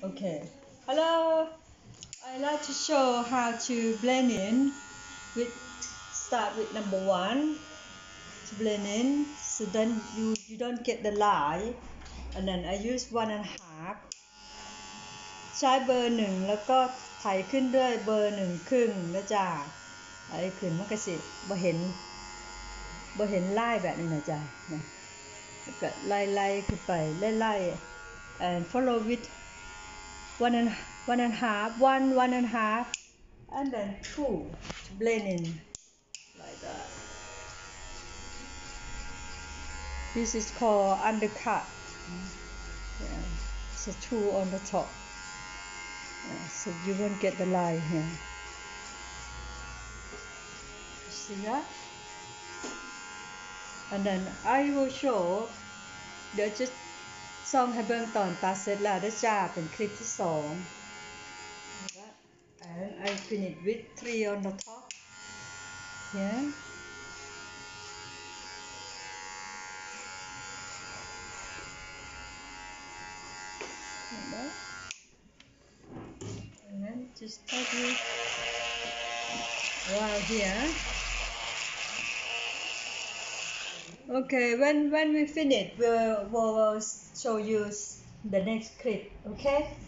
Okay. Hello. I like to show how to blend in. Start with number 1 to blend in, so then you don't get the line, and then I use 1.5 ใช้เบอร์1แล้วก็ไถขึ้นด้วยเบอร์1ครึ่งนะจ้าไอ้ขึ้นมันก็สิบ่เห็นลายแบบนี้นะจ้าแล้วก็ไล่ขึ้นไปไล่ and follow with 1.5 and then 2 to blend in like that. This is called undercut. Yeah. So 2 on the top. Yeah, so you won't get the line here. See that? And then I will show เดี๋ยวจะส่องให้เบิ่งตอนตัดเสร็จแล้วได้จ้าเป็นคลิปที่2 and I finish with 3 on the top. Yeah. Like that. And then just take it around here. Okay, when we finish, we'll show you the next clip. Okay.